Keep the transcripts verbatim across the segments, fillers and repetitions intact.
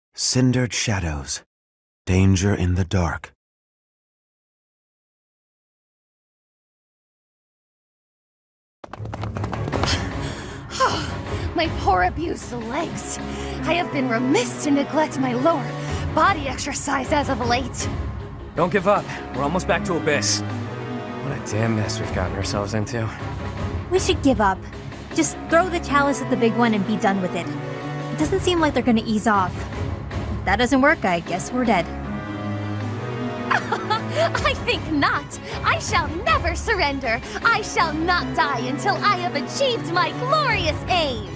Cindered shadows. Danger in the dark. My poor abused legs. I have been remiss to neglect my lower body exercise as of late. Don't give up. We're almost back to Abyss. What a damn mess we've gotten ourselves into. We should give up. Just throw the chalice at the big one and be done with it. It doesn't seem like they're gonna ease off. If that doesn't work, I guess we're dead. I think not. I shall never surrender. I shall not die until I have achieved my glorious aim.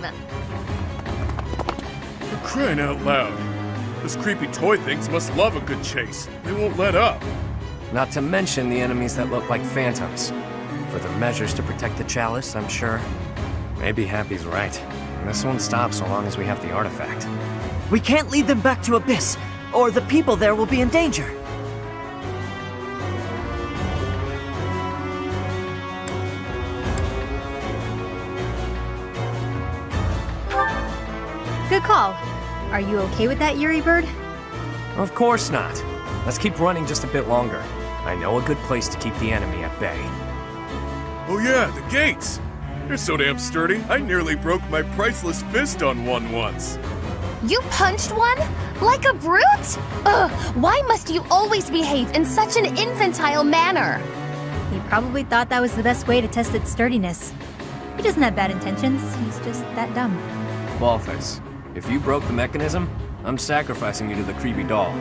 For crying out loud. Those creepy toy things must love a good chase. They won't let up. Not to mention the enemies that look like phantoms. For the measures to protect the chalice, I'm sure. Maybe Happy's right. This won't stop so long as we have the artifact. We can't lead them back to Abyss, or the people there will be in danger. Good call. Are you okay with that, Yuri Bird? Of course not. Let's keep running just a bit longer. I know a good place to keep the enemy at bay. Oh yeah, the gates! They're so damn sturdy, I nearly broke my priceless fist on one once. You punched one? Like a brute? Ugh, why must you always behave in such an infantile manner? He probably thought that was the best way to test its sturdiness. He doesn't have bad intentions, he's just that dumb. Ballface, if you broke the mechanism, I'm sacrificing you to the creepy doll.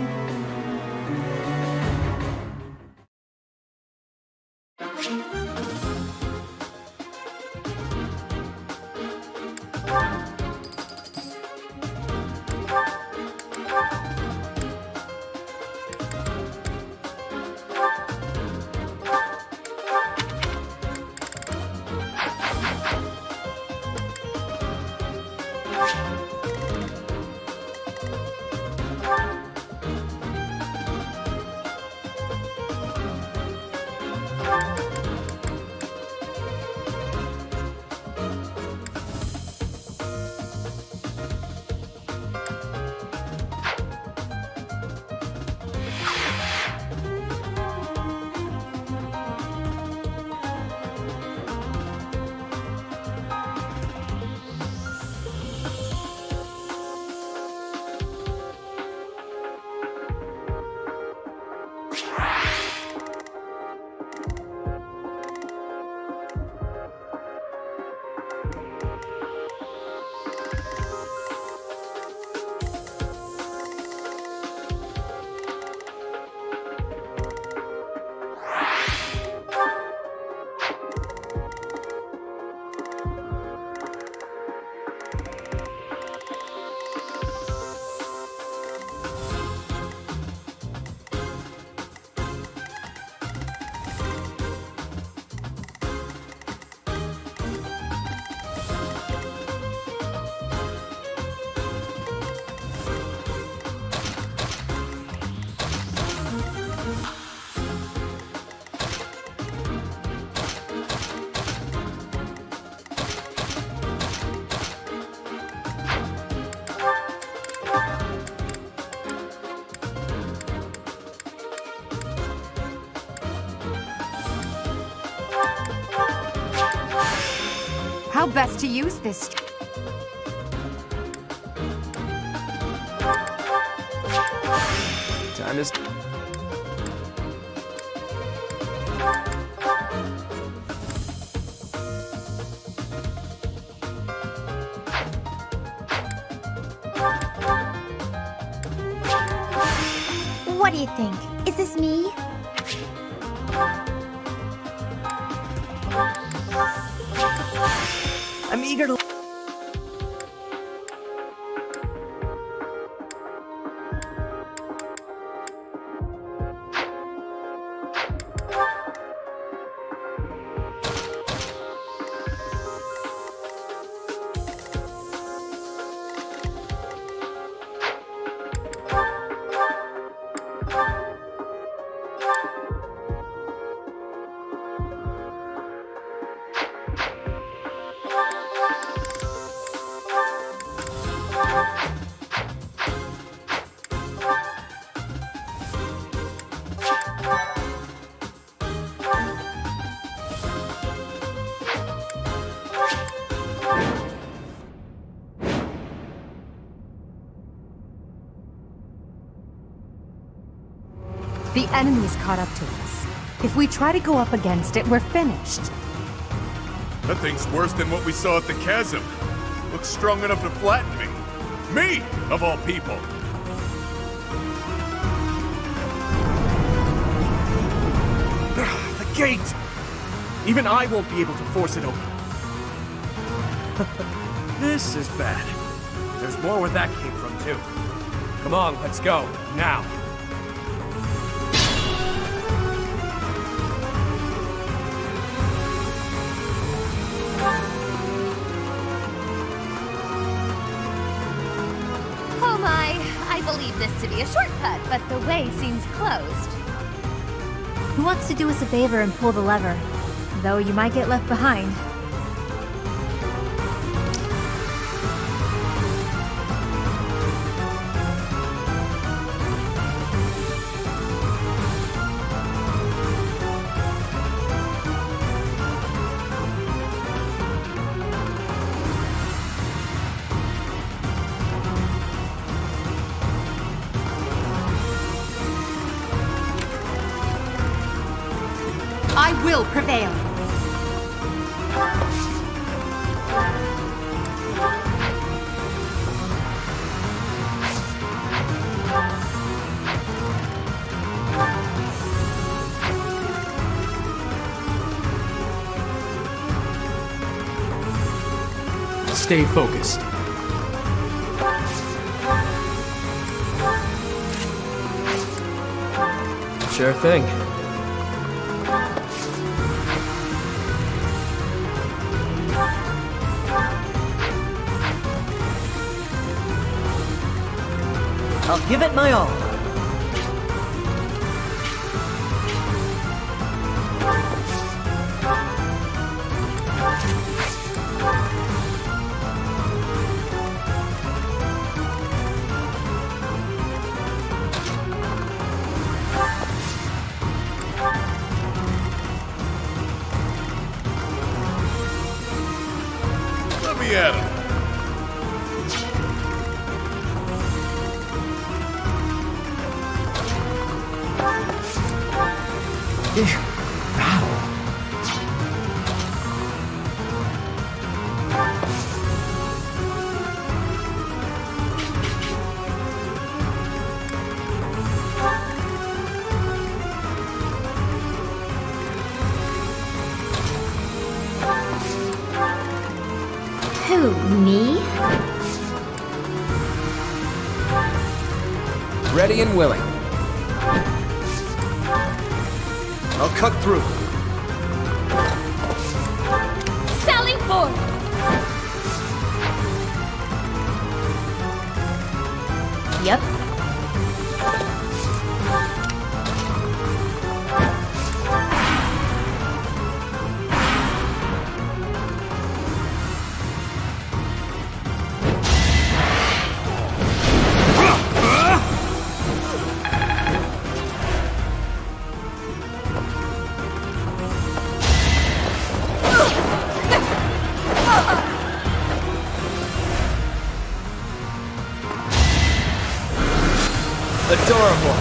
How best to use this? Time is... What do you think? Is this me? I'm eager to... The enemy's caught up to us. If we try to go up against it, we're finished. That thing's worse than what we saw at the chasm. Looks strong enough to flatten me. Me, of all people. The gate! Even I won't be able to force it open. This is bad. There's more where that came from, too. Come on, let's go, now. Oh my, I believe this to be a shortcut, but the way seems closed. Who wants to do us a favor and pull the lever? Though you might get left behind. I will prevail. Stay focused. Sure thing. I'll give it my all. Let me at him. Who, me? Ready and willing. I'll cut through. Sally forth! Yep. Adorable.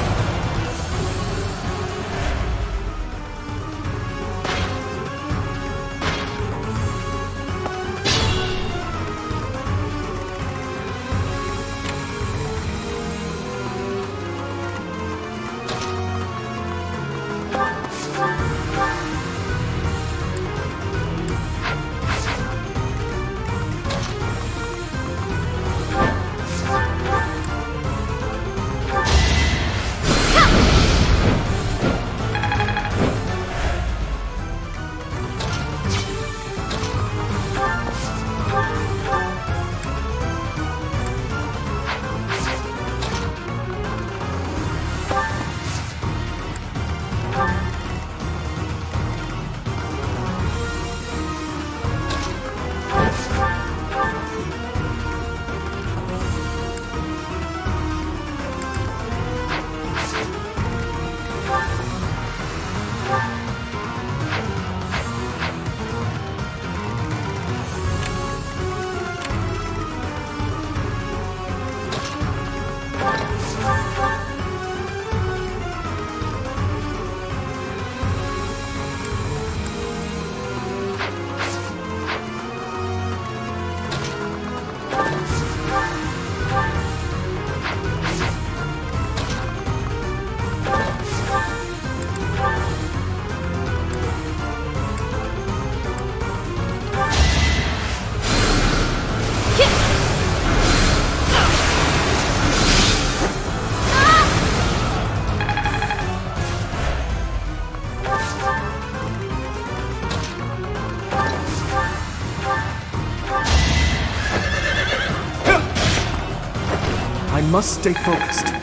I must stay focused.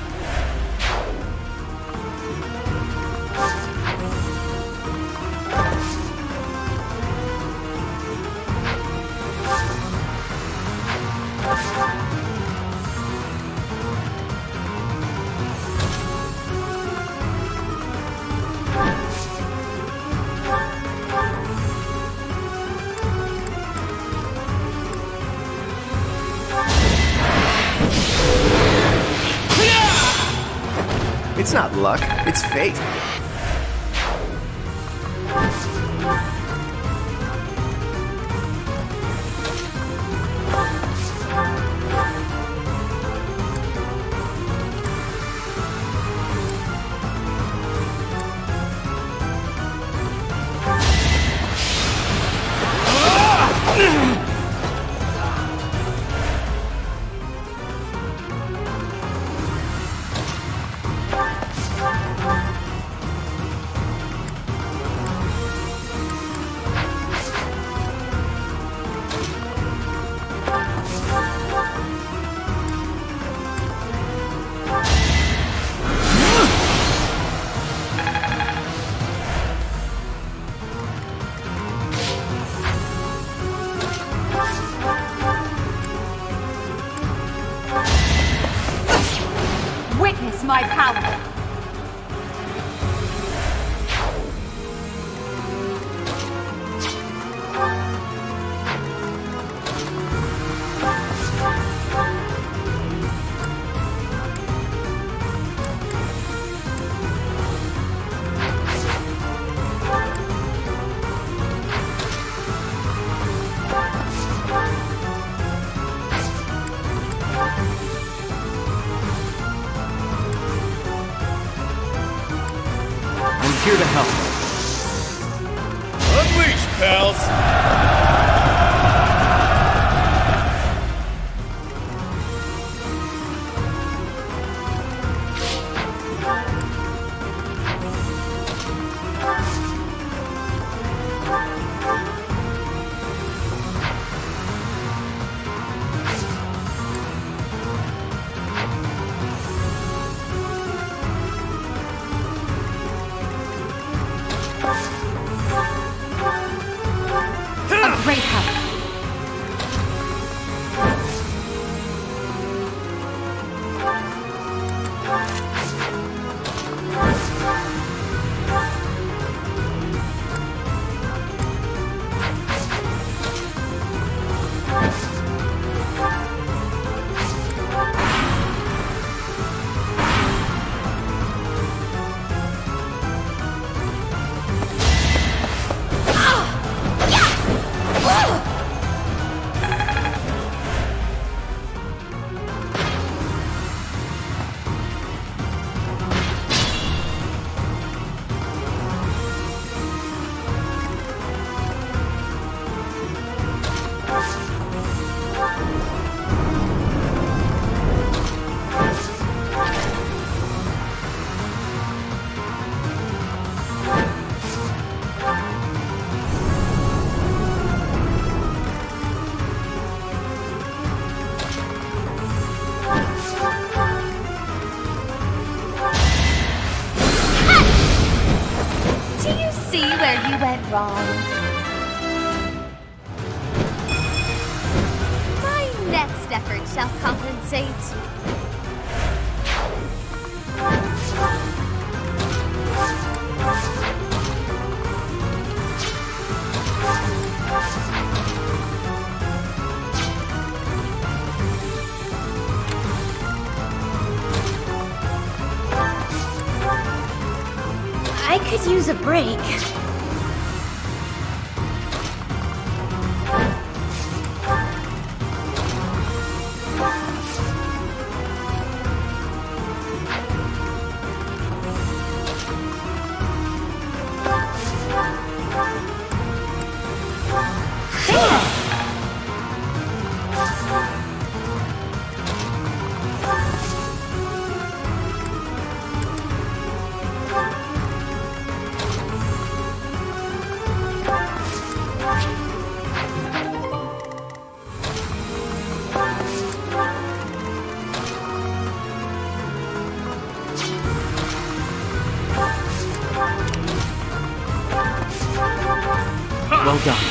It's not luck, it's fate. Witness my power! Here to help. Unleash, pals! Great help. You went wrong. My next effort shall compensate. I could use a break. Well done.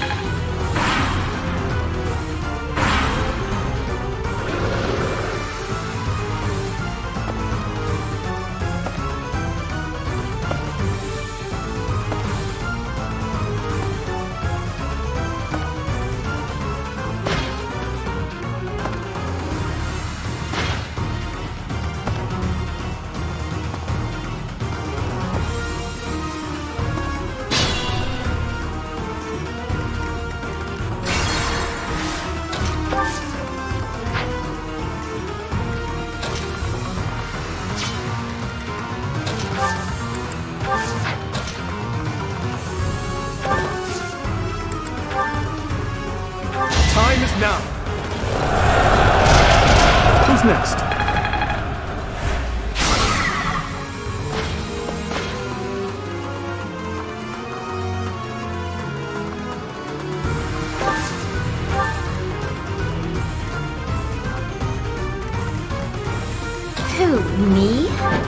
Time is now. Who's next? Who, me?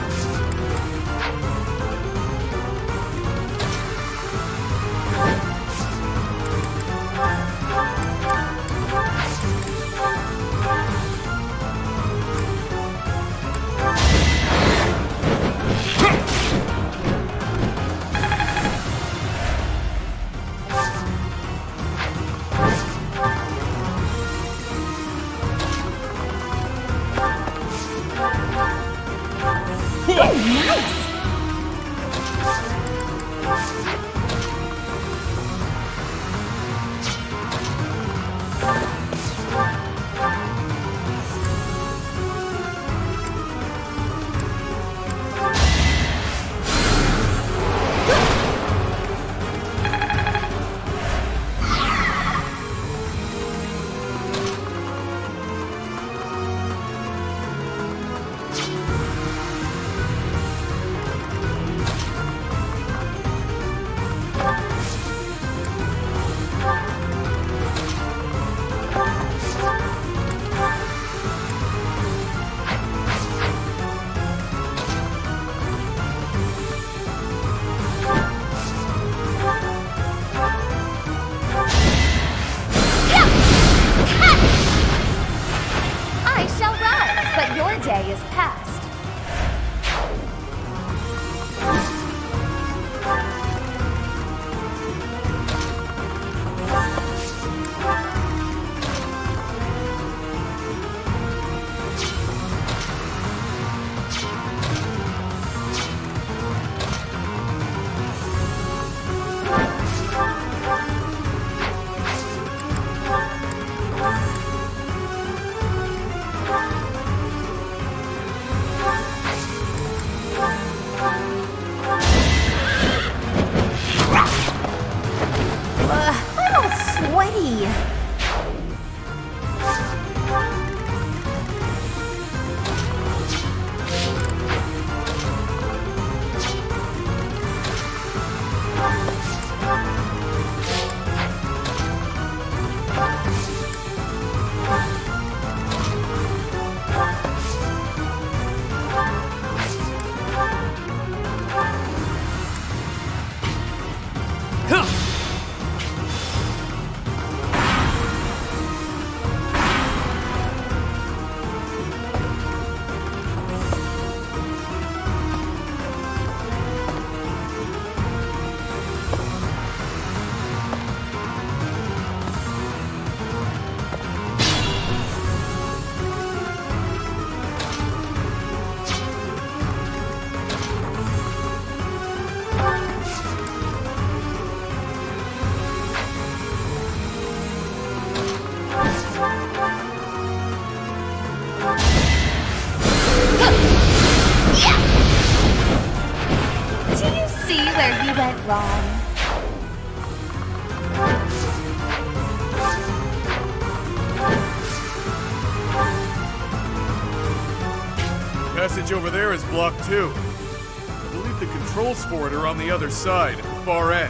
Day is past. Sweaty. Went wrong. Passage over there is blocked too. I believe the controls for it are on the other side, at the far end.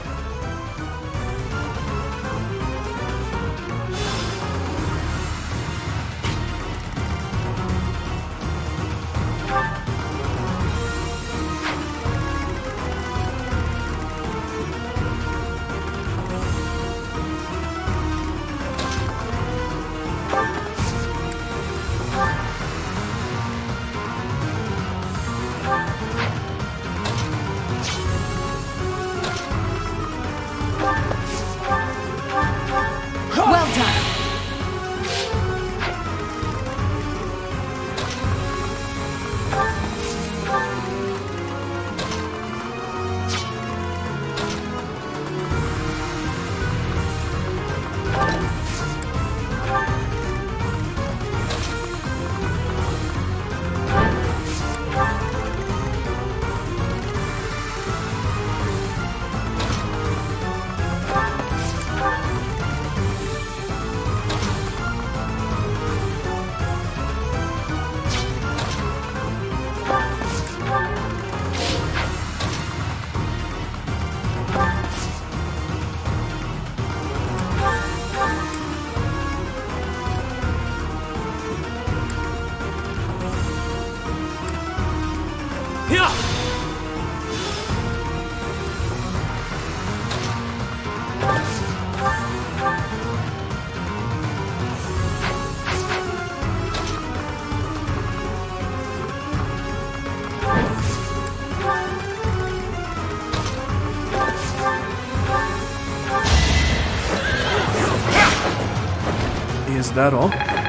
that all?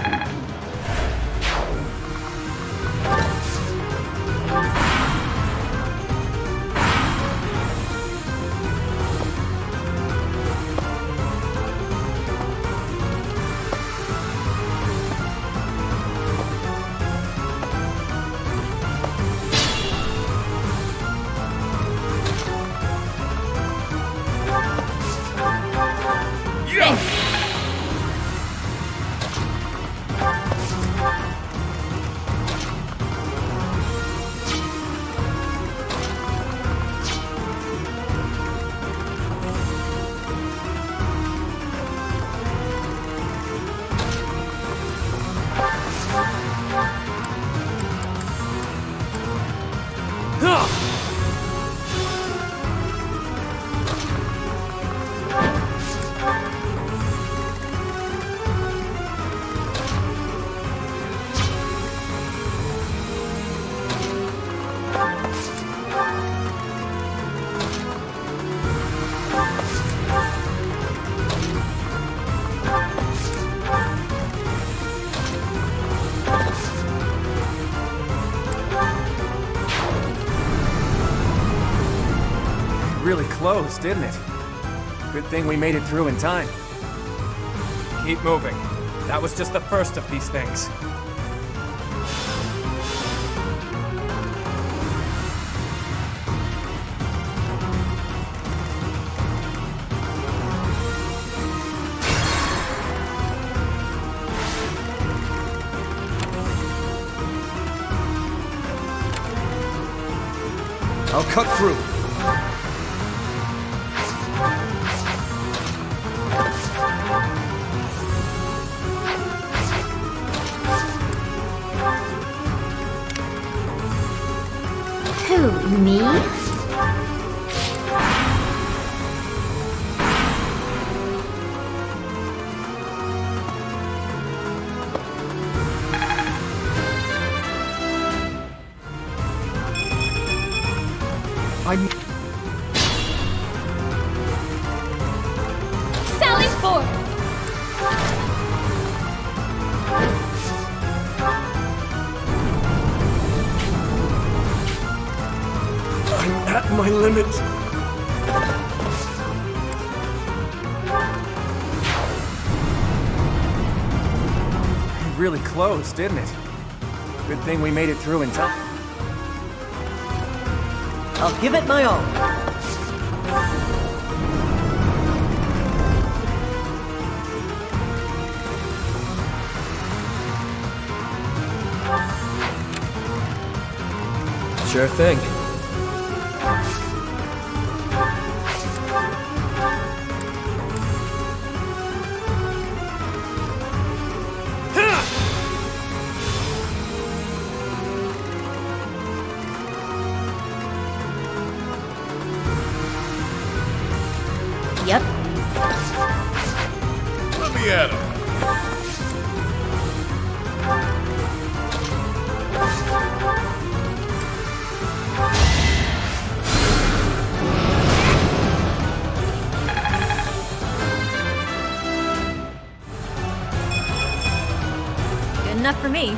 Really close, didn't it? Good thing we made it through in time. Keep moving. That was just the first of these things. I'll cut through. Who, me? I'm... Sally forth! I'm at my limit. Really close, didn't it? Good thing we made it through in time. I'll give it my all. Sure thing. Yep. Let me at him. Good enough for me.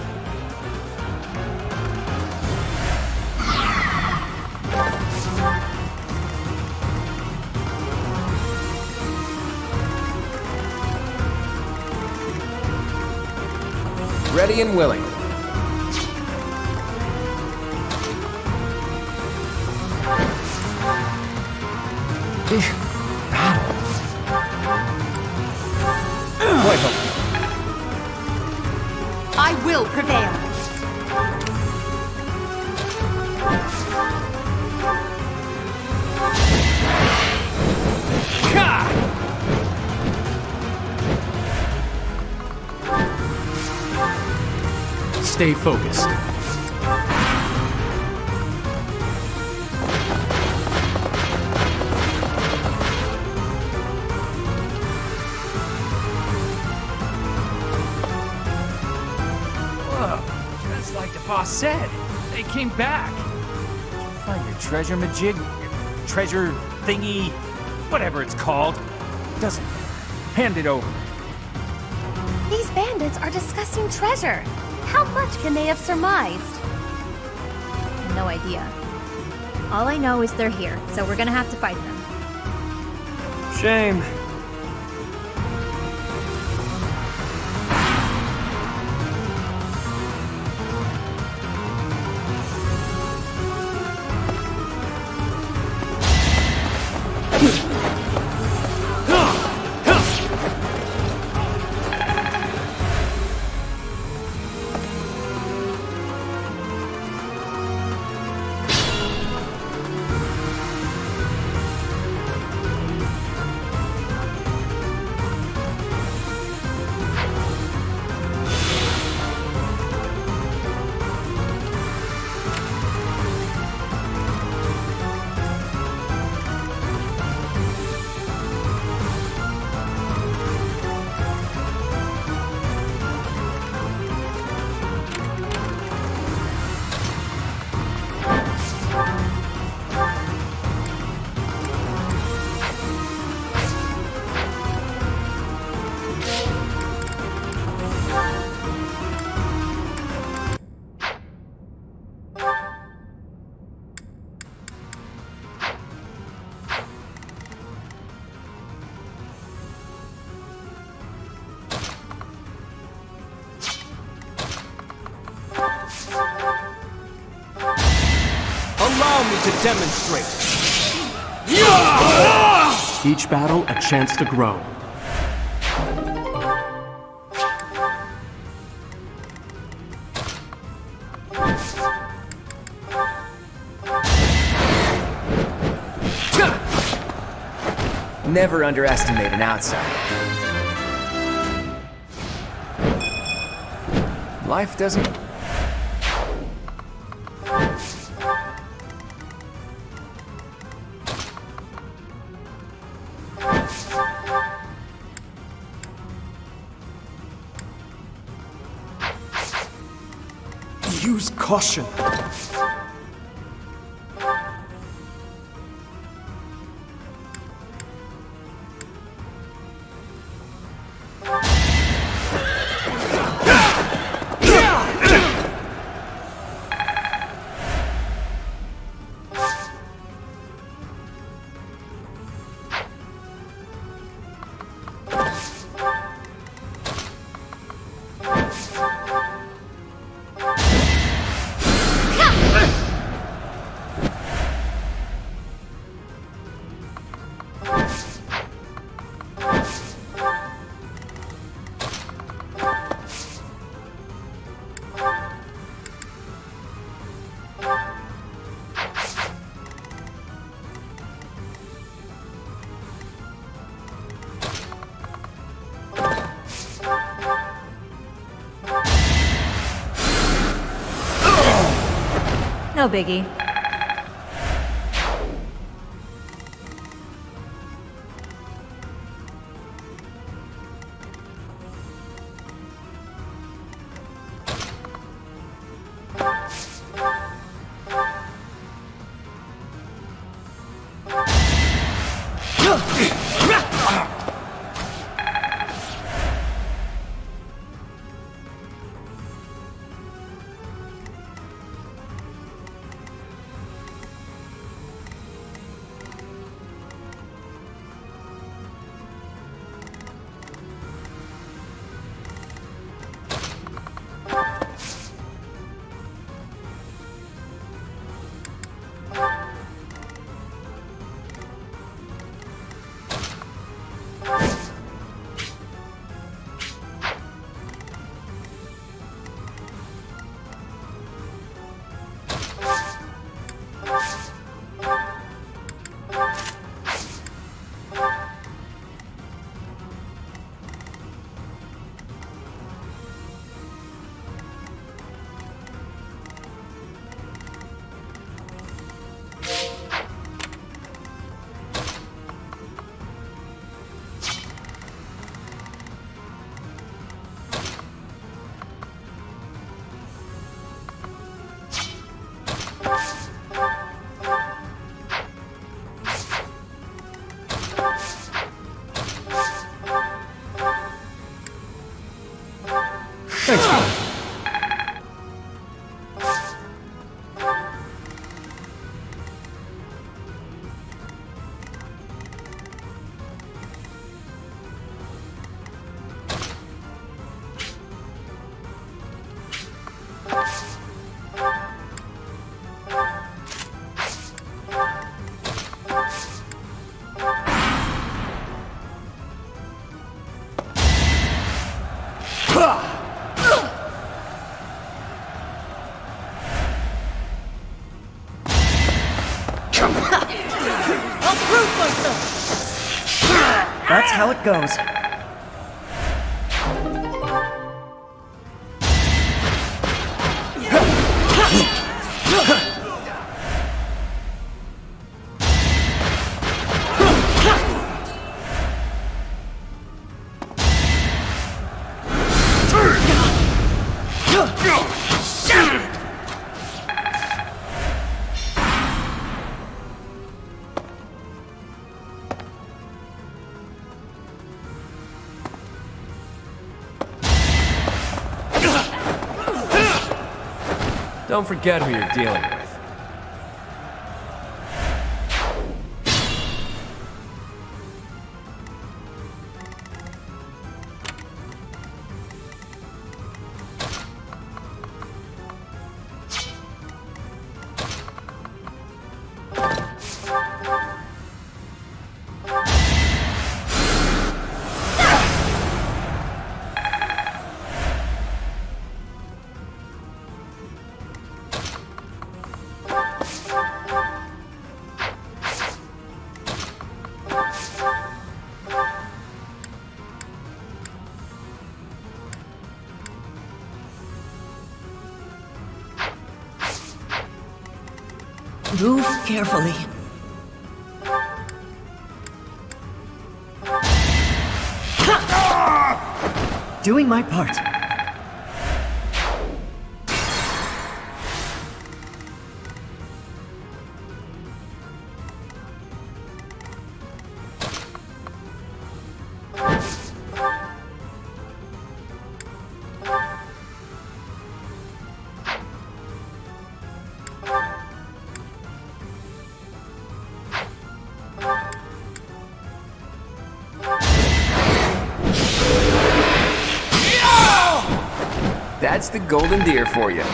Ready and willing. Quite helpful. I will prevail. Stay focused. Whoa, just like the boss said, they came back. Did you find your treasure majig? Your treasure thingy? Whatever it's called. Doesn't matter. Hand it over. These bandits bandits are discussing treasure. How much can they have surmised? No idea. All I know is they're here, so we're gonna have to fight them. Shame. Allow me to demonstrate. Each battle a chance to grow. Never underestimate an outsider. Life doesn't... Use caution. No biggie. I'll prove myself! That's how it goes. Don't forget who you're dealing with. Move carefully. Doing my part. That's the golden deer for you.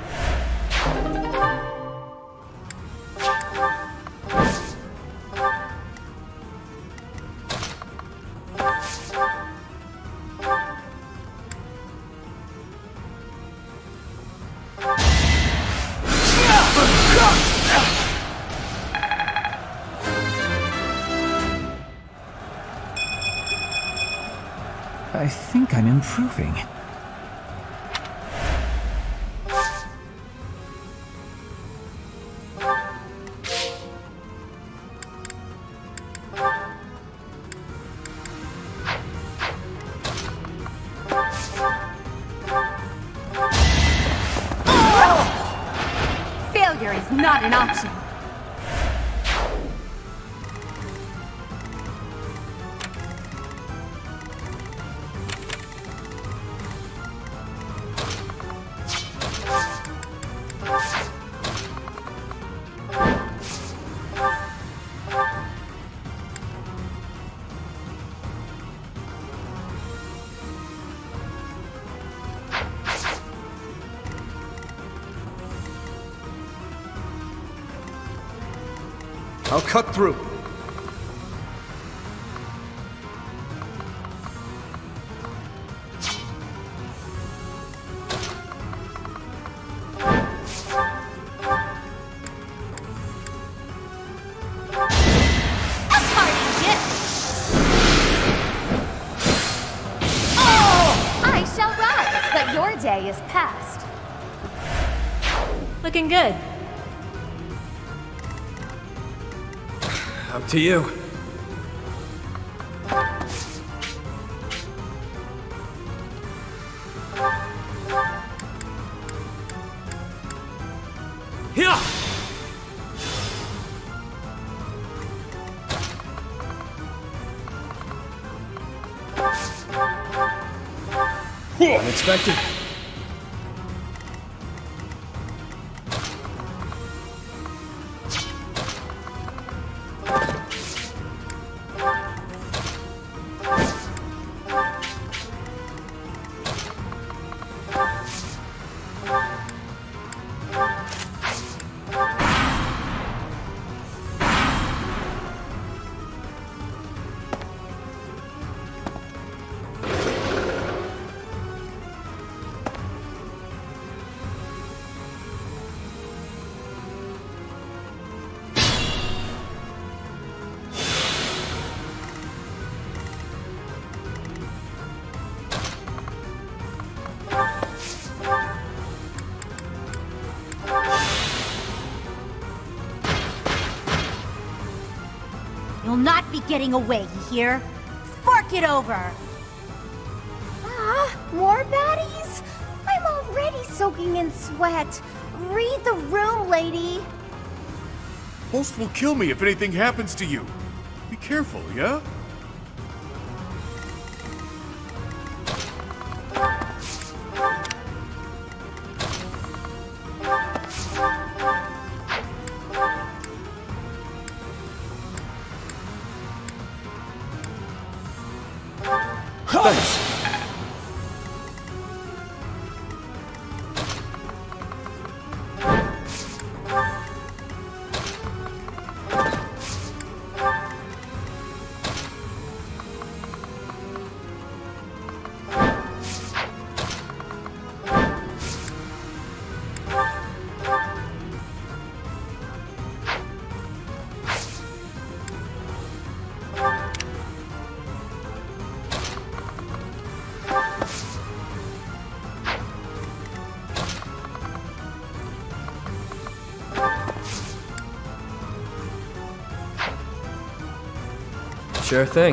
I think I'm improving. Failure is not an option. I'll cut through. Day is past. Looking good. Up to you. Here! Unexpected. You'll not be getting away, you hear? Fork it over! Ah, more baddies? I'm already soaking in sweat. Read the room, lady. Host will kill me if anything happens to you. Be careful, yeah? Thanks. Sure thing.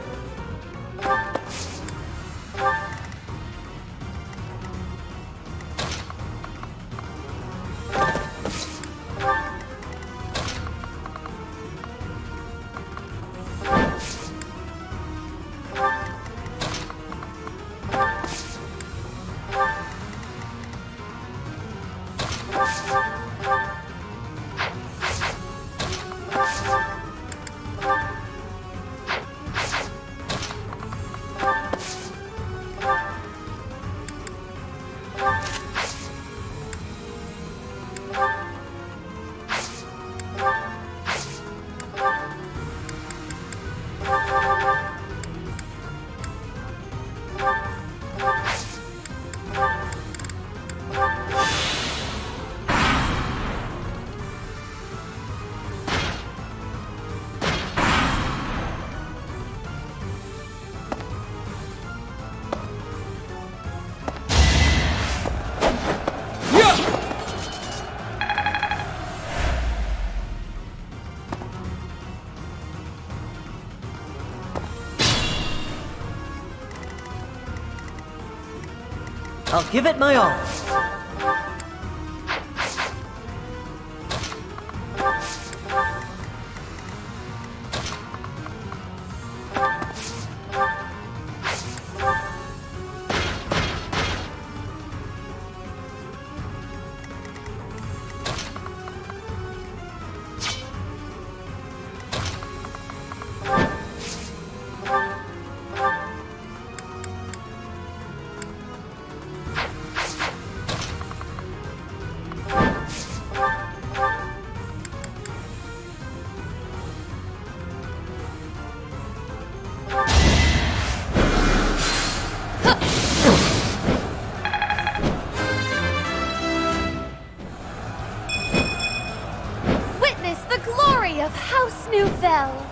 I'll give it my all. Witness the glory of House Nouvelle.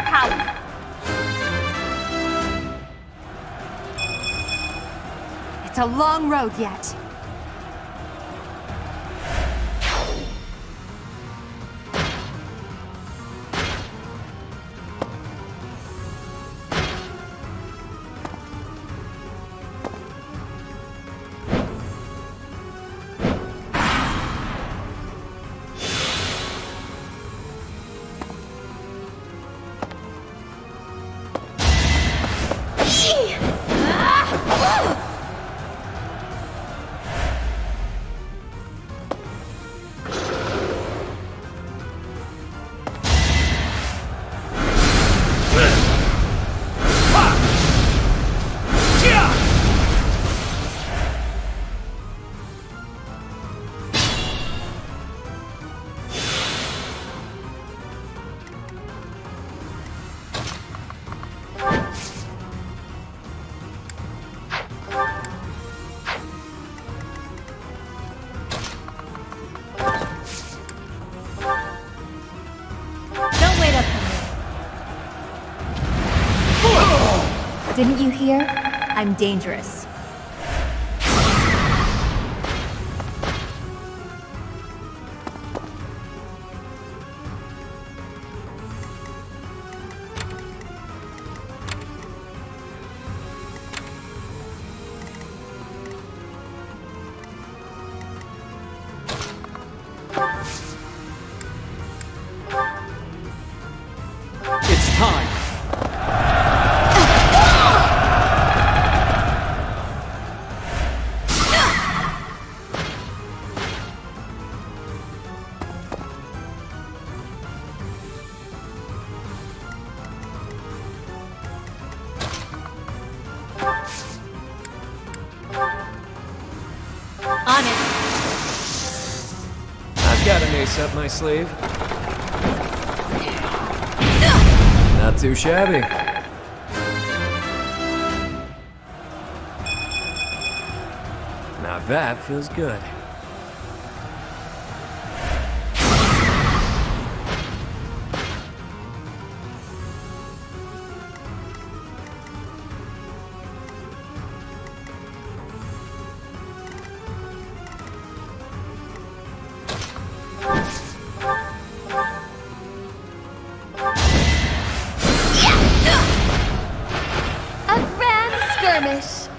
power. It's a long road yet. Didn't you hear? I'm dangerous. It's time. On it. I've got an ace up my sleeve. Not too shabby. Now that feels good. A grand skirmish.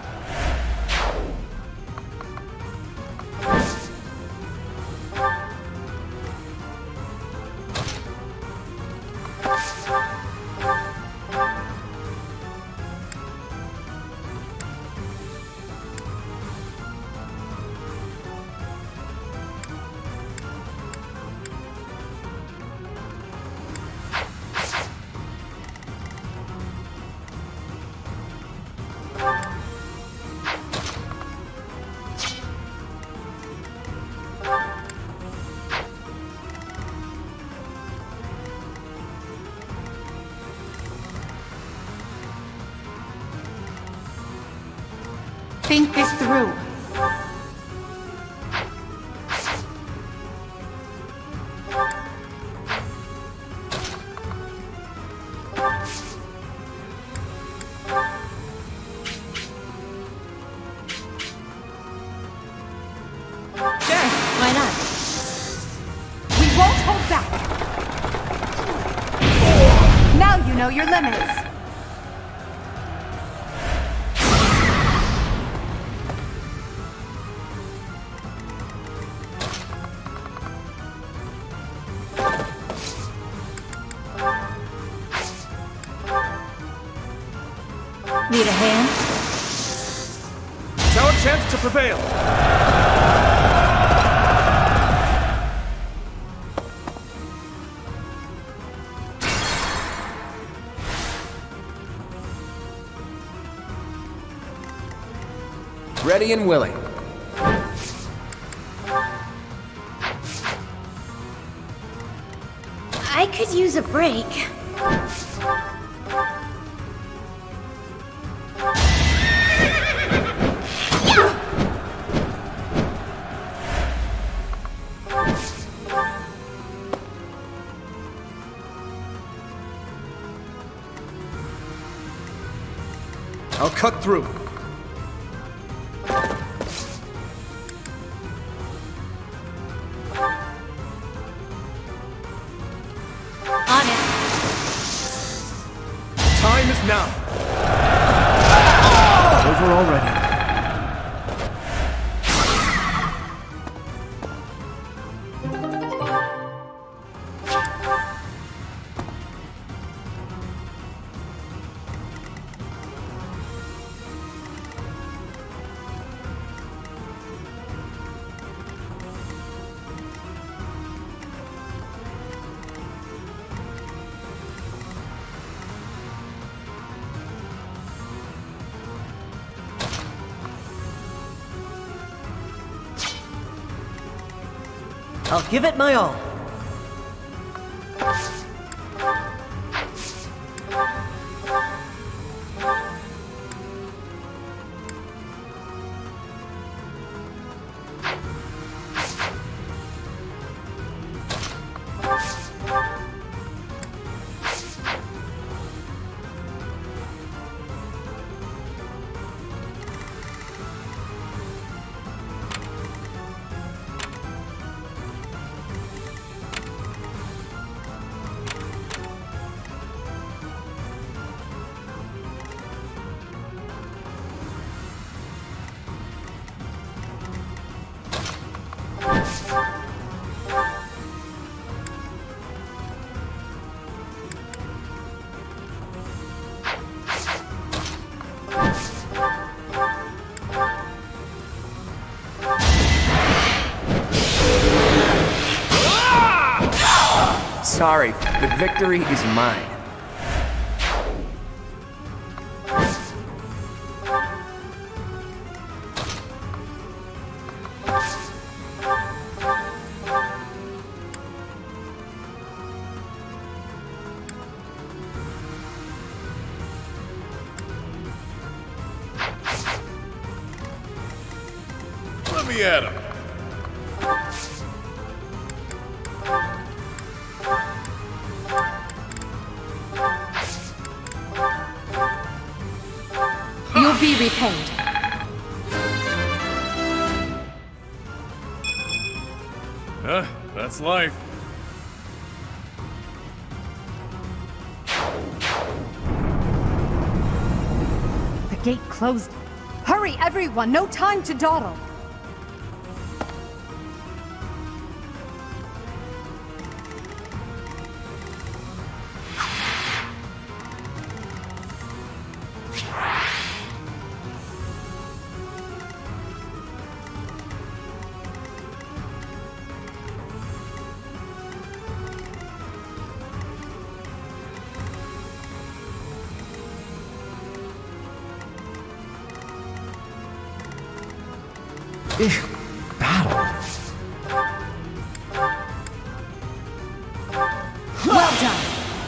Think this through. Sure, why not? We won't hold back. Now you know your limits. Need a hand? It's our chance to prevail. Ready and willing. I could use a break. I'll cut through. On it. Time is now. Over already. I'll give it my all. Sorry, the victory is mine. Let me at him. You'll be repaid. Huh, that's life. The gate closed. Hurry, everyone! No time to dawdle! Ugh, battle. Well done!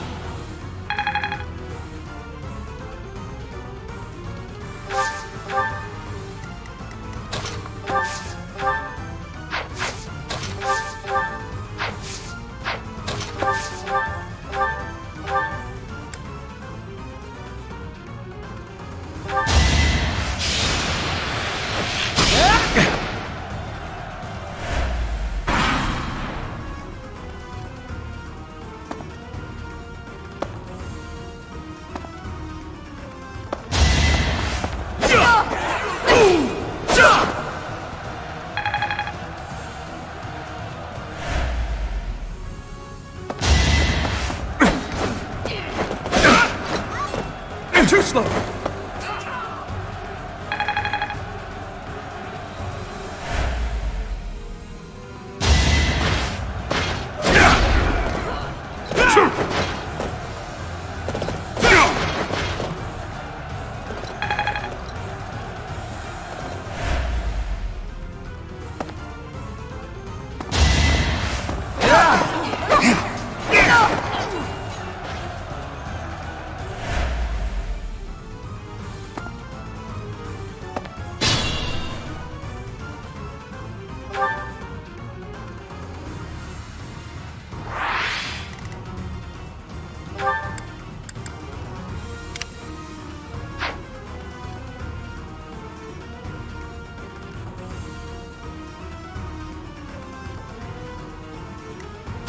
Too slow!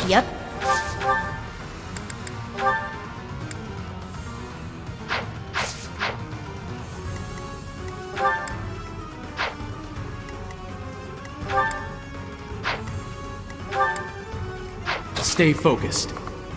Yep. Stay focused.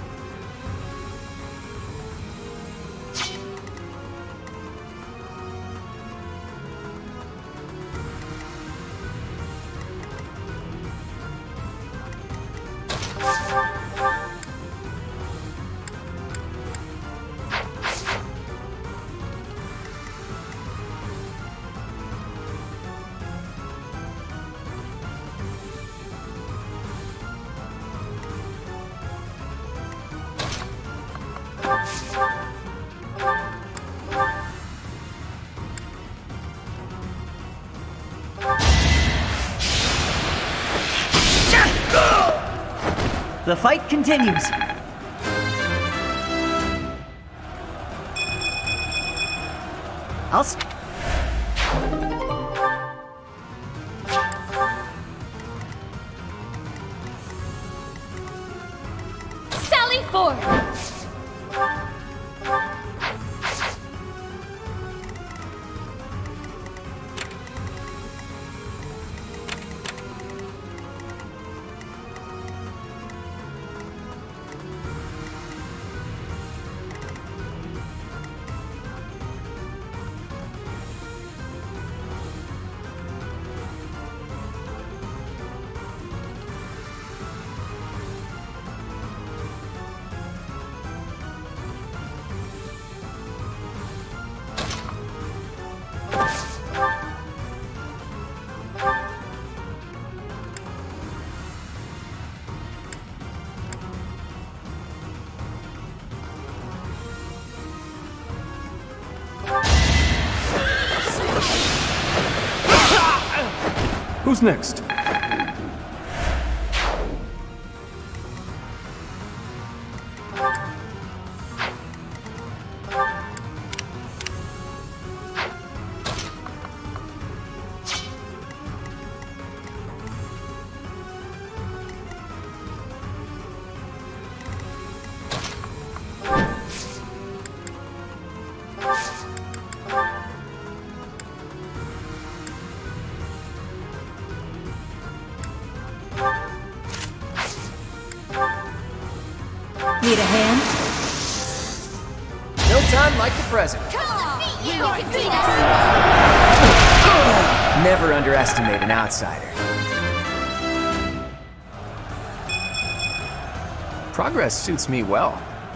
The fight continues. I'll s- Sally forward! Who's next? Need a hand? No time like the present. Come on! You can beat us! Never underestimate an outsider. Progress suits me well.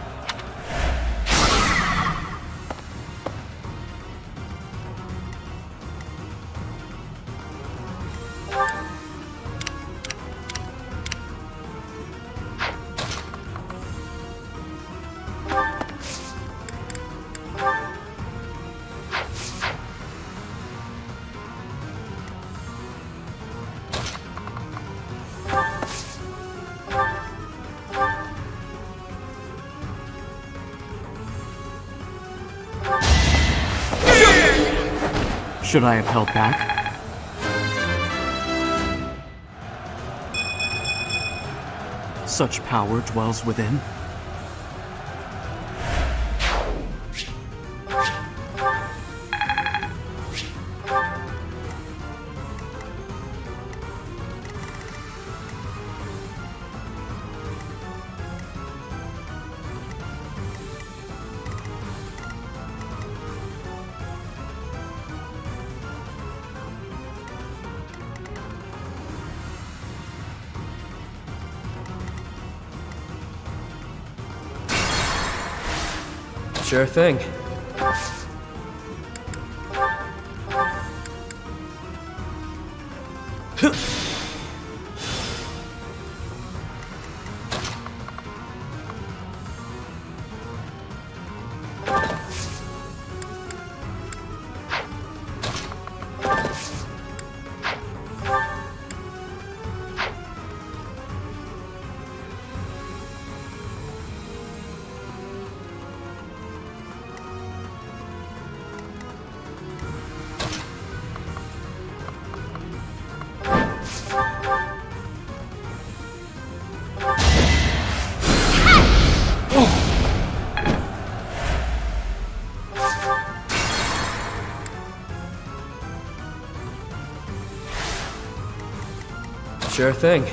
Should I have held back? Such power dwells within. Sure thing. Sure thing.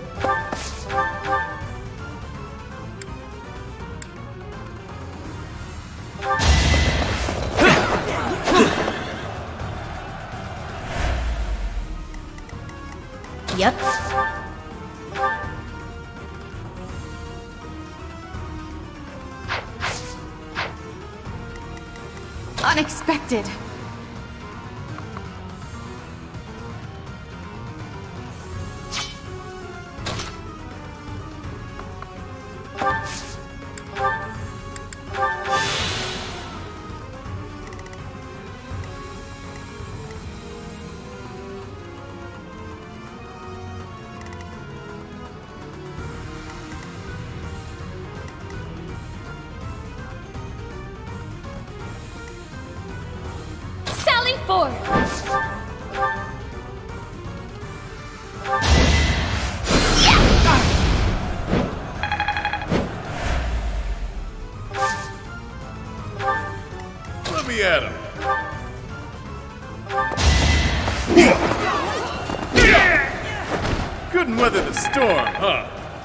Yep. Unexpected. Sally forth! Let me at him. Couldn't weather the storm, huh?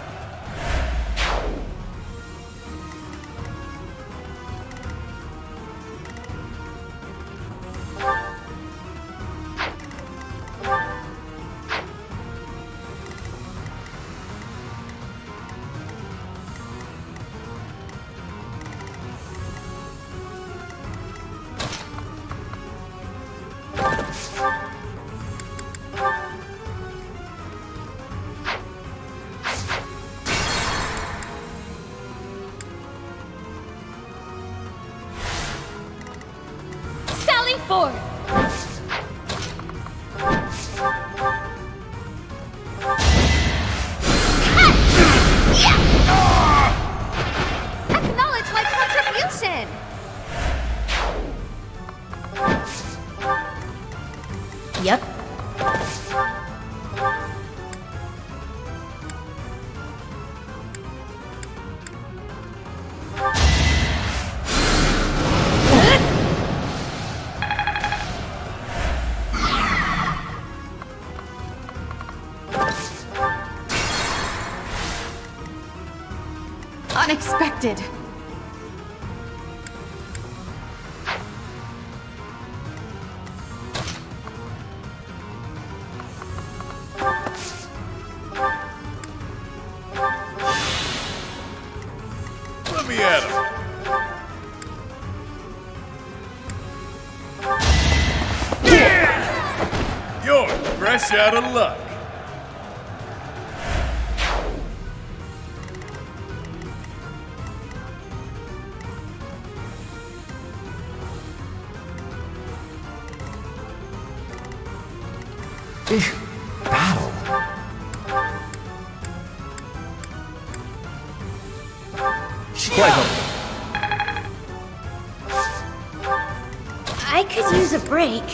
Sally forth! Acknowledge my contribution! Yep. Unexpected. Let me at him. You're fresh out of luck. Battle. I could use a break.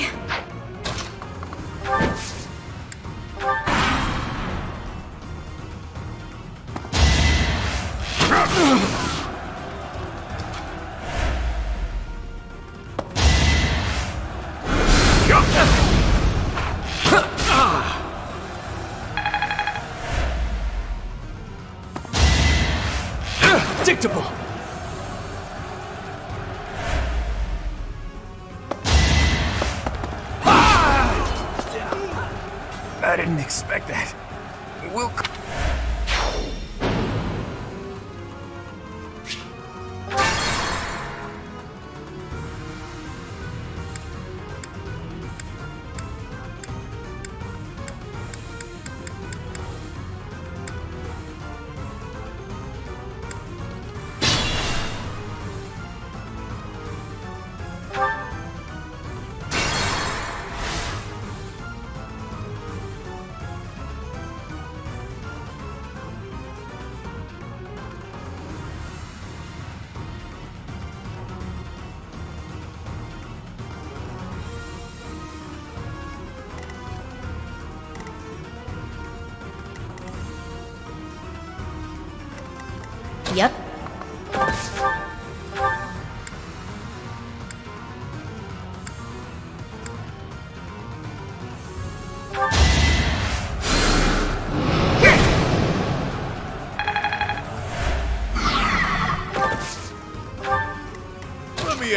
Predictable! I didn't expect that. We'll... Yep.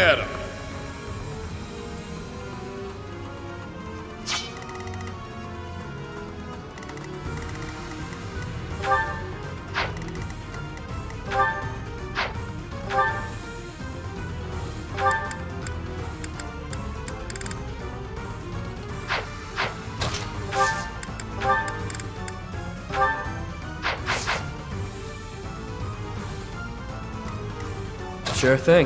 at him. Sure thing.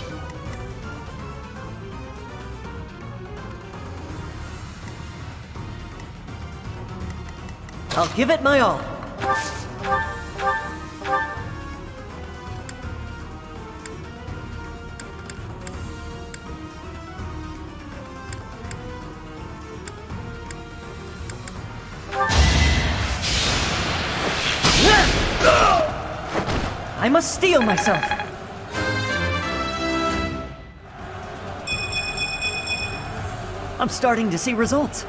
I'll give it my all. I must steel myself. I'm starting to see results.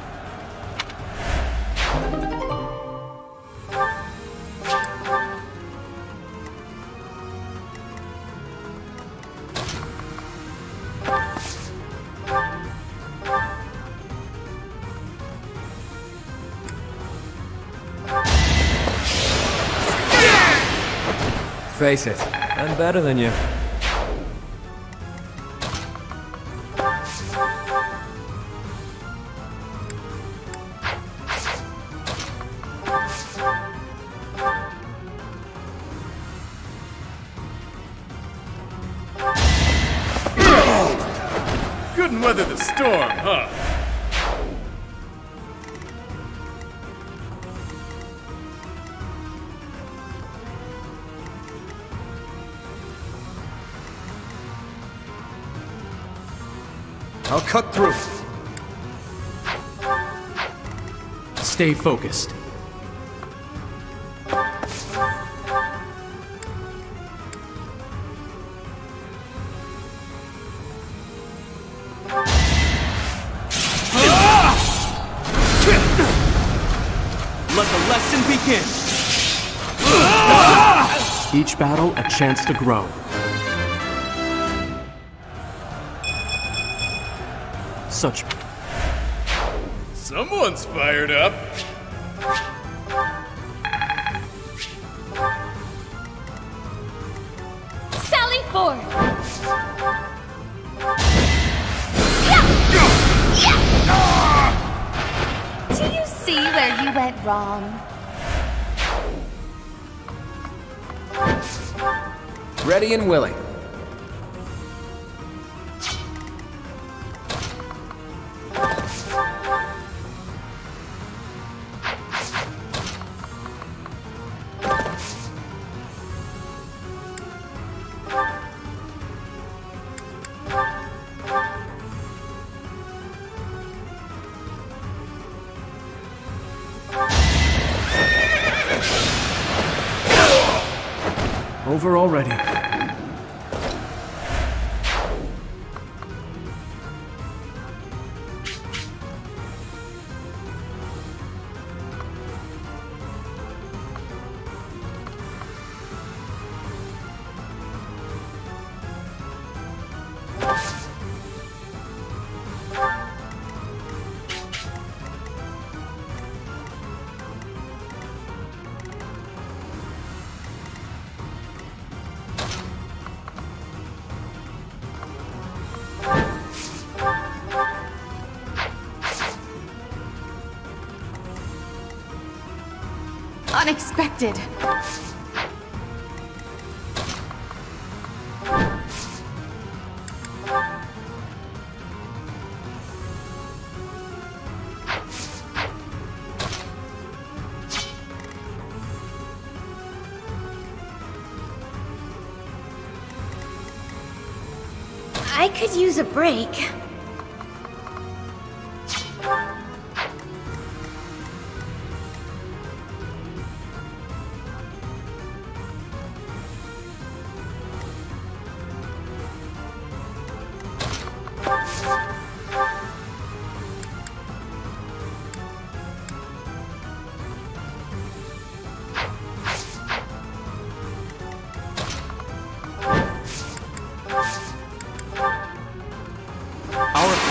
Face it, I'm better than you. Couldn't weather the storm, huh? I'll cut through. Stay focused. Let the lesson begin! Each battle a chance to grow. Such... Someone's fired up. Sally forth! Do you see where you went wrong? Ready and willing. Over already. Unexpected. I could use a break.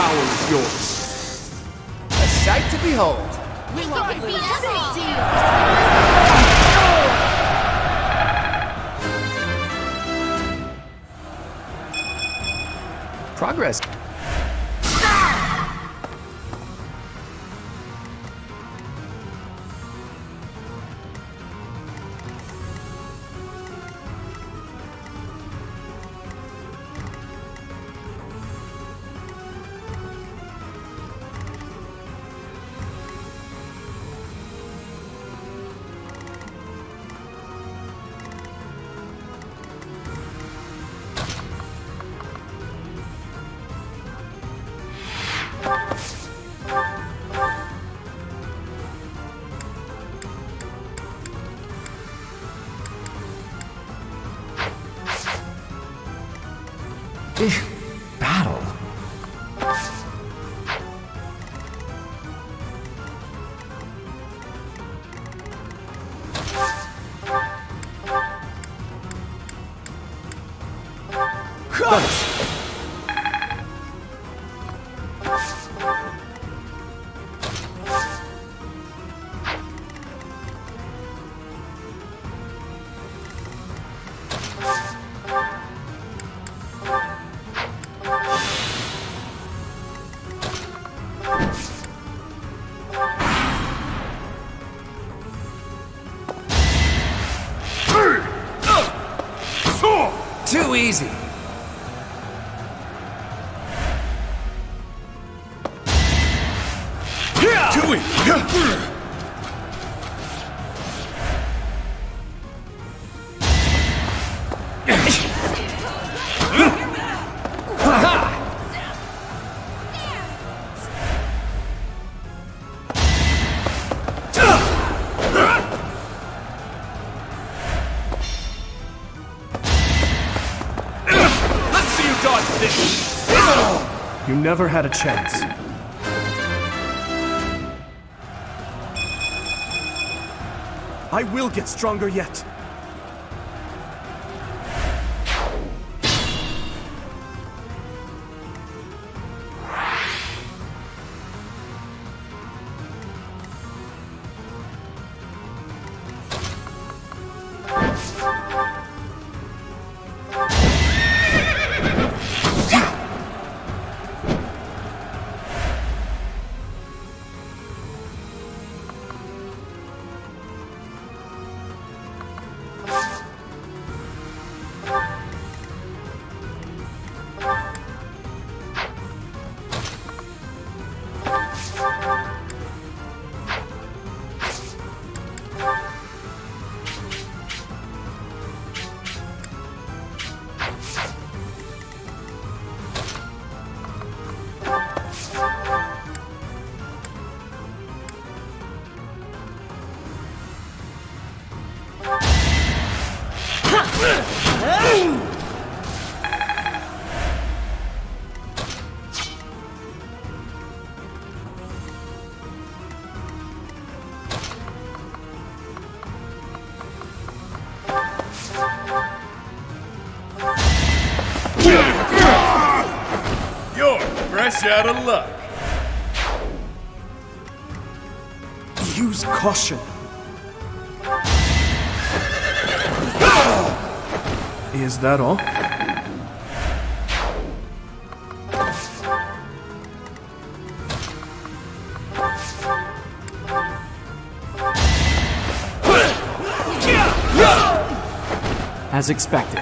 power is yours. A sight to behold. We can beat us all. Progress. Battle. Too easy. Too easy. You never had a chance. I will get stronger yet. You're fresh out of luck. Use caution. Is that all? As expected.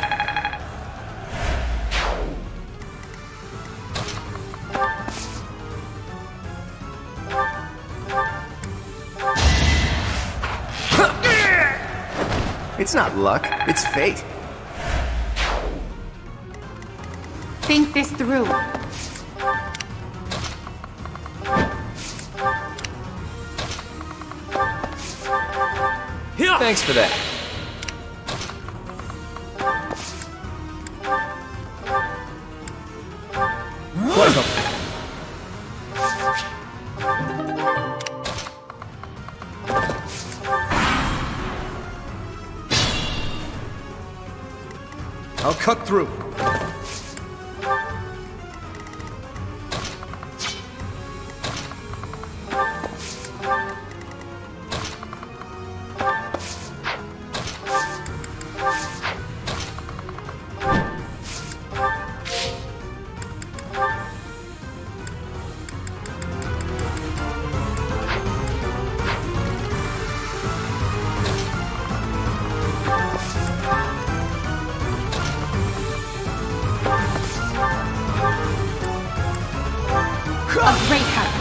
It's not luck, it's fate. Think this through. Thanks for that. Welcome. I'll cut through. A great help.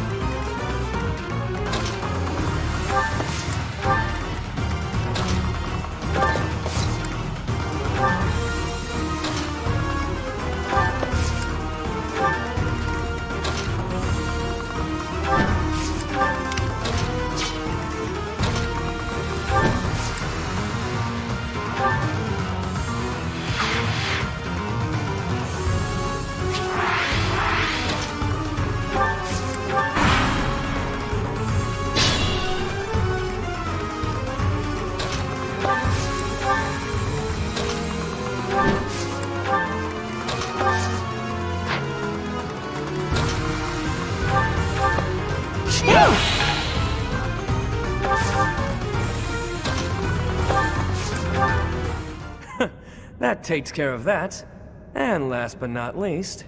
That takes care of that. And last but not least...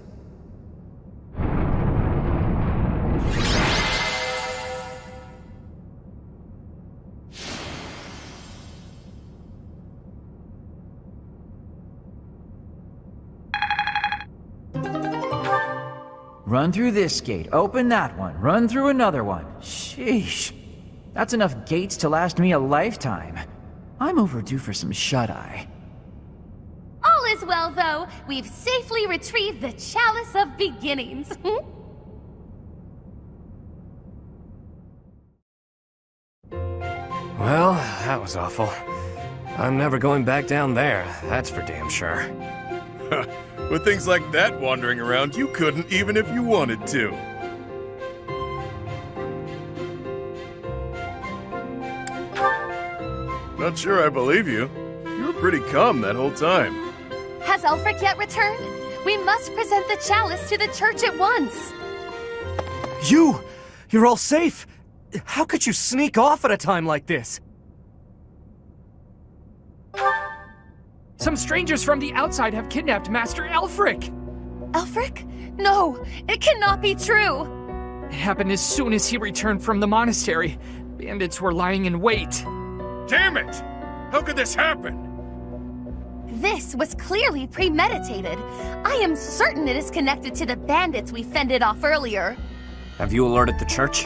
Run through this gate, open that one, run through another one. Sheesh. That's enough gates to last me a lifetime. I'm overdue for some shut-eye. All is well, though. We've safely retrieved the Chalice of Beginnings. Well, that was awful. I'm never going back down there, that's for damn sure. With things like that wandering around, you couldn't even if you wanted to. Not sure I believe you. You were pretty calm that whole time. Has Aelfric yet returned? We must present the chalice to the church at once. You! You're all safe! How could you sneak off at a time like this? Some strangers from the outside have kidnapped Master Aelfric! Aelfric? No, it cannot be true! It happened as soon as he returned from the monastery. Bandits were lying in wait. Damn it! How could this happen? This was clearly premeditated. I am certain it is connected to the bandits we fended off earlier. Have you alerted the church?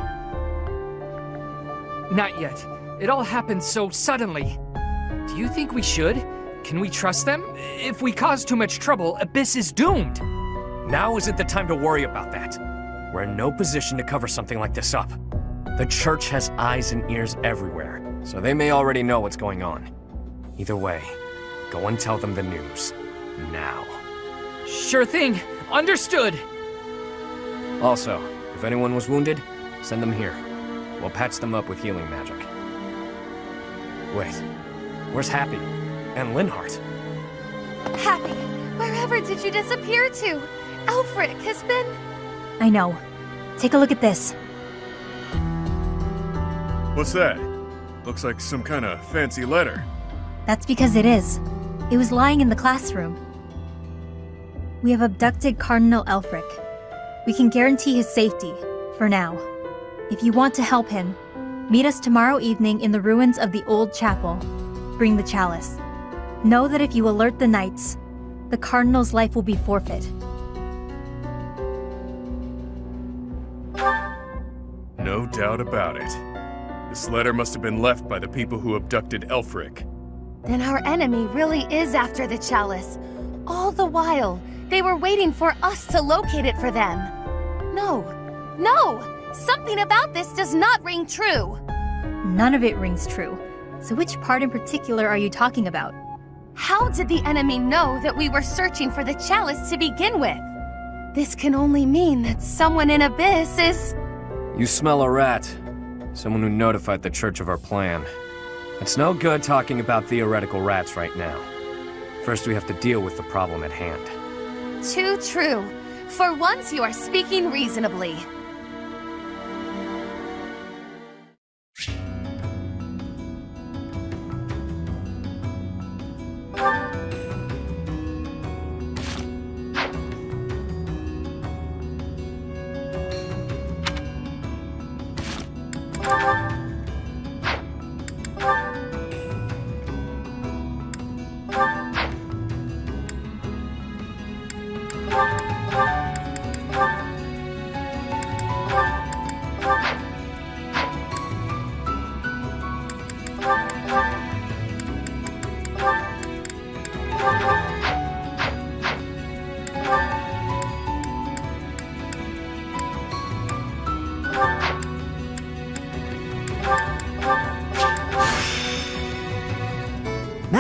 Not yet. It all happened so suddenly. Do you think we should? Can we trust them? If we cause too much trouble, Abyss is doomed. Now isn't the time to worry about that. We're in no position to cover something like this up. The church has eyes and ears everywhere, so they may already know what's going on. Either way, go and tell them the news. Now. Sure thing. Understood. Also, if anyone was wounded, send them here. We'll patch them up with healing magic. Wait, where's Happy? And Linhardt? Happy, wherever did you disappear to? Aelfric has been... I know. Take a look at this. What's that? Looks like some kind of fancy letter. That's because it is. It was lying in the classroom. We have abducted Cardinal Aelfric. We can guarantee his safety, for now. If you want to help him, meet us tomorrow evening in the ruins of the old chapel. Bring the chalice. Know that if you alert the knights, the Cardinal's life will be forfeit. No doubt about it. This letter must have been left by the people who abducted Aelfric. Then our enemy really is after the chalice. All the while, they were waiting for us to locate it for them. No, no! Something about this does not ring true. None of it rings true. So which part in particular are you talking about? How did the enemy know that we were searching for the chalice to begin with? This can only mean that someone in Abyss is... You smell a rat. Someone who notified the church of our plan. It's no good talking about theoretical rats right now. First we have to deal with the problem at hand. Too true. For once you are speaking reasonably.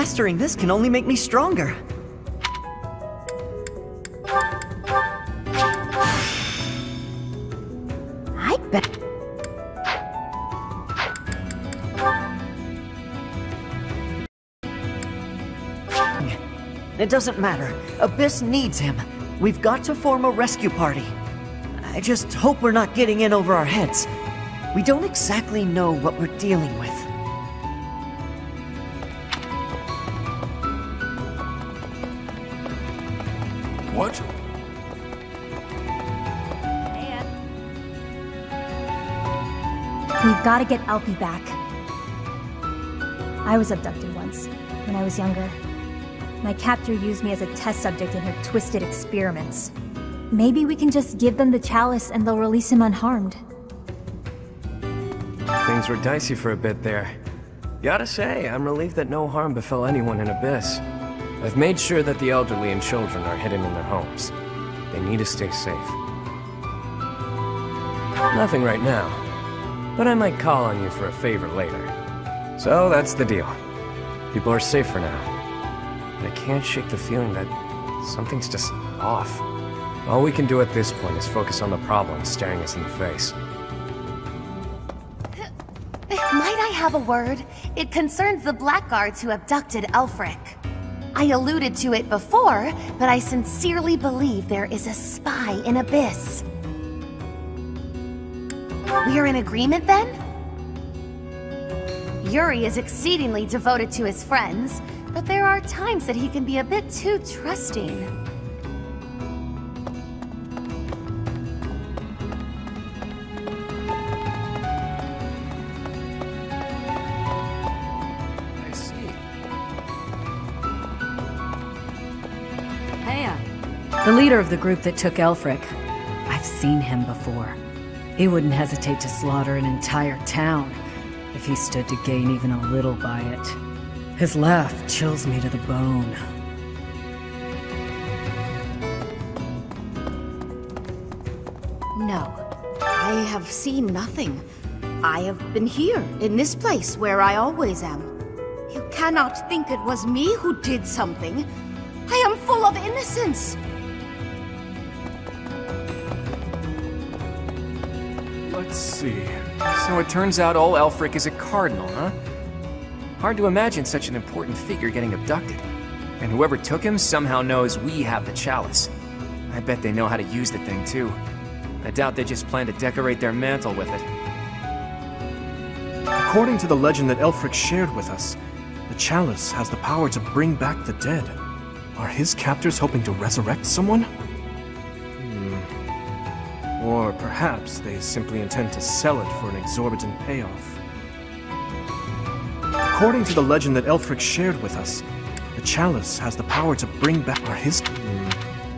Mastering this can only make me stronger. I bet... It doesn't matter. Abyss needs him. We've got to form a rescue party. I just hope we're not getting in over our heads. We don't exactly know what we're dealing with. What? We've got to get Alfie back. I was abducted once, when I was younger. My captor used me as a test subject in her twisted experiments. Maybe we can just give them the chalice and they'll release him unharmed. Things were dicey for a bit there. Gotta say, I'm relieved that no harm befell anyone in Abyss. I've made sure that the elderly and children are hidden in their homes. They need to stay safe. Nothing right now, but I might call on you for a favor later. So that's the deal. People are safe for now. But I can't shake the feeling that something's just off. All we can do at this point is focus on the problem staring us in the face. Might I have a word? It concerns the Blackguards who abducted Elfric. I alluded to it before, but I sincerely believe there is a spy in Abyss. We're in agreement then? Yuri is exceedingly devoted to his friends, but there are times that he can be a bit too trusting. I see. Heya. The leader of the group that took Elfric. I've seen him before. He wouldn't hesitate to slaughter an entire town if he stood to gain even a little by it. His laugh chills me to the bone. No, I have seen nothing. I have been here, in this place where I always am. You cannot think it was me who did something. I am full of innocence. Let's see. So it turns out old Elfric is a cardinal, huh? Hard to imagine such an important figure getting abducted. And whoever took him somehow knows we have the chalice. I bet they know how to use the thing, too. I doubt they just plan to decorate their mantle with it. According to the legend that Elfric shared with us, the chalice has the power to bring back the dead. Are his captors hoping to resurrect someone? Hmm. Or perhaps they simply intend to sell it for an exorbitant payoff. According to the legend that Elfric shared with us, the chalice has the power to bring back are his... Hmm.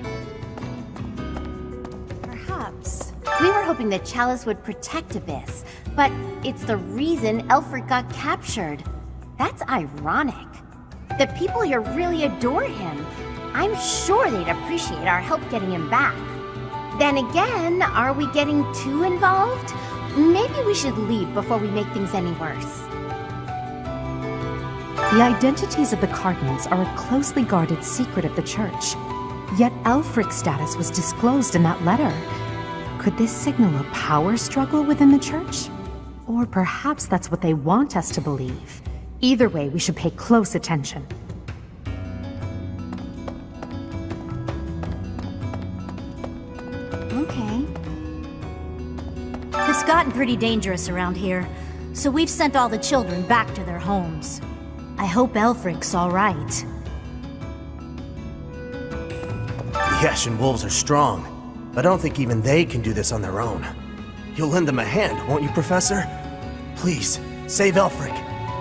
Perhaps. We were hoping the chalice would protect Abyss, but it's the reason Elfric got captured. That's ironic. The people here really adore him. I'm sure they'd appreciate our help getting him back. Then again, are we getting too involved? Maybe we should leave before we make things any worse. The identities of the Cardinals are a closely guarded secret of the Church. Yet Elfric's status was disclosed in that letter. Could this signal a power struggle within the Church? Or perhaps that's what they want us to believe. Either way, we should pay close attention. Okay. It's gotten pretty dangerous around here, so we've sent all the children back to their homes. I hope Elfric's all right. The Ashen Wolves are strong, but I don't think even they can do this on their own. You'll lend them a hand, won't you, Professor? Please, save Elfric.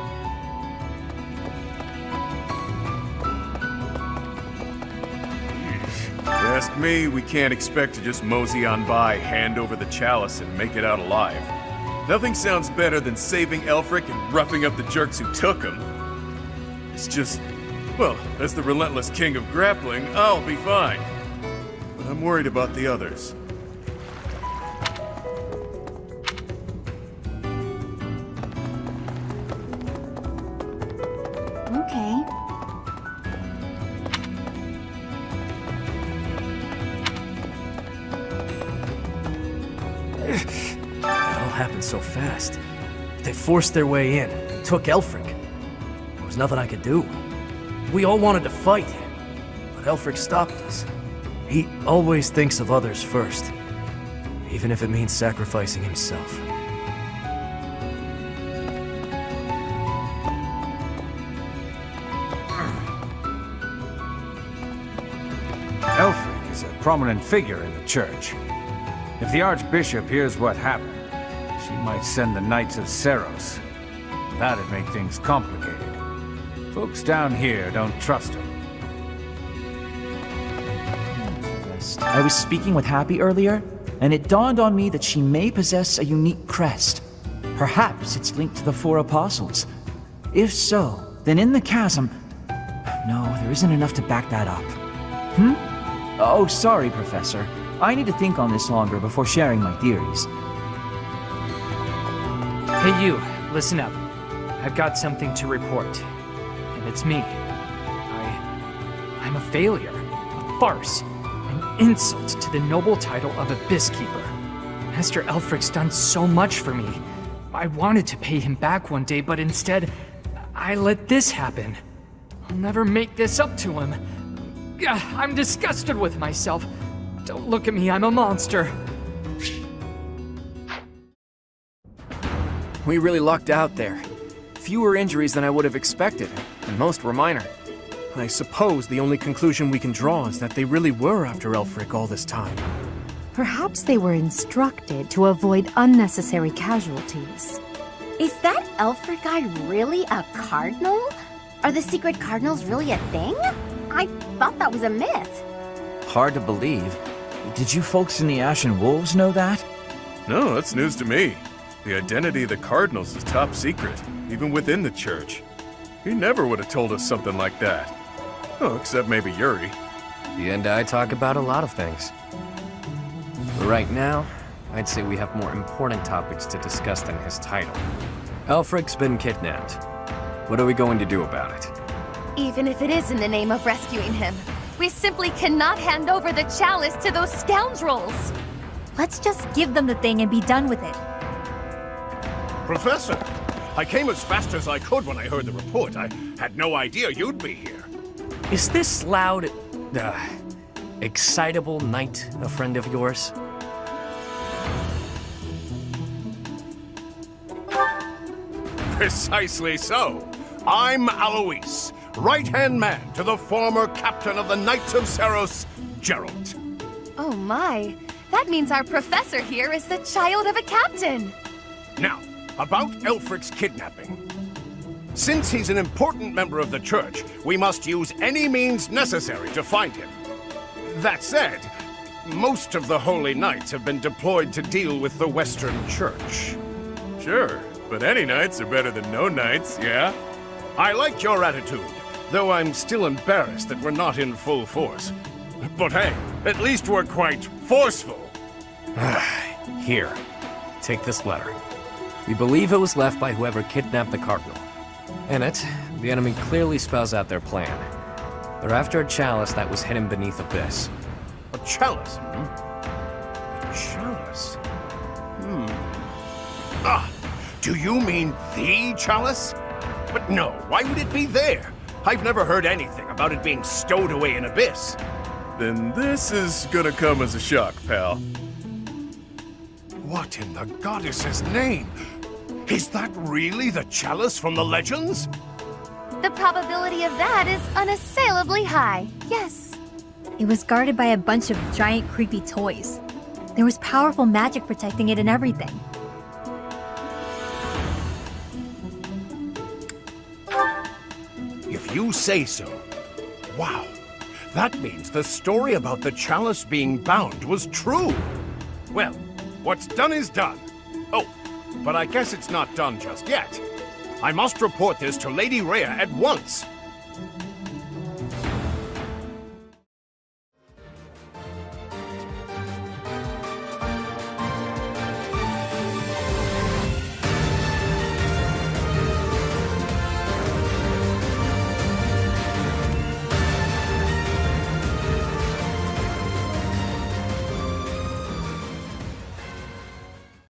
If you ask me, we can't expect to just mosey on by, hand over the chalice, and make it out alive. Nothing sounds better than saving Elfric and roughing up the jerks who took him. It's just, well, as the relentless king of grappling, I'll be fine. But I'm worried about the others. Okay. It all happened so fast. They forced their way in and took Aelfric. There was nothing I could do. We all wanted to fight, but Aelfric stopped us. He always thinks of others first, even if it means sacrificing himself. Aelfric is a prominent figure in the church. If the Archbishop hears what happened, she might send the Knights of Seiros. That'd make things complicated. Folks down here don't trust her. I was speaking with Happy earlier, and it dawned on me that she may possess a unique crest. Perhaps it's linked to the Four Apostles. If so, then in the chasm... No, there isn't enough to back that up. Hmm? Oh, sorry, Professor. I need to think on this longer before sharing my theories. Hey you, listen up. I've got something to report. And it's me. I... I'm a failure. A farce. An insult to the noble title of Abyss Keeper. Master Aelfric's done so much for me. I wanted to pay him back one day, but instead, I let this happen. I'll never make this up to him. I'm disgusted with myself. Don't look at me, I'm a monster. We really lucked out there. Fewer injuries than I would have expected, and most were minor. I suppose the only conclusion we can draw is that they really were after Aelfric all this time. Perhaps they were instructed to avoid unnecessary casualties. Is that Aelfric guy really a cardinal? Are the secret cardinals really a thing? I thought that was a myth. Hard to believe. Did you folks in the Ashen Wolves know that? No, that's news to me. The identity of the Cardinals is top secret, even within the church. He never would have told us something like that. Oh, except maybe Yuri. He and I talk about a lot of things. But right now, I'd say we have more important topics to discuss than his title. Aelfric's been kidnapped. What are we going to do about it? Even if it is in the name of rescuing him, we simply cannot hand over the chalice to those scoundrels! Let's just give them the thing and be done with it. Professor, I came as fast as I could when I heard the report. I had no idea you'd be here. Is this loud, uh, excitable knight a friend of yours? Precisely so. I'm Alois, right-hand man to the former captain of the Knights of Seiros, Geralt. Oh my, that means our professor here is the child of a captain. Now, about Aelfric's kidnapping. Since he's an important member of the Church, we must use any means necessary to find him. That said, most of the Holy Knights have been deployed to deal with the Western Church. Sure, but any knights are better than no knights, yeah? I like your attitude, though I'm still embarrassed that we're not in full force. But hey, at least we're quite forceful. Here, take this letter. We believe it was left by whoever kidnapped the Cardinal. In it, the enemy clearly spells out their plan. They're after a chalice that was hidden beneath Abyss. A chalice, hmm? A chalice? Hmm. Ah, do you mean the chalice? But no, why would it be there? I've never heard anything about it being stowed away in Abyss. Then this is gonna come as a shock, pal. What in the goddess's name? Is that really the chalice from the legends? The probability of that is unassailably high, yes. It was guarded by a bunch of giant creepy toys. There was powerful magic protecting it and everything. If you say so. Wow. That means the story about the chalice being bound was true. Well, what's done is done. Oh, but I guess it's not done just yet. I must report this to Lady Rhea at once.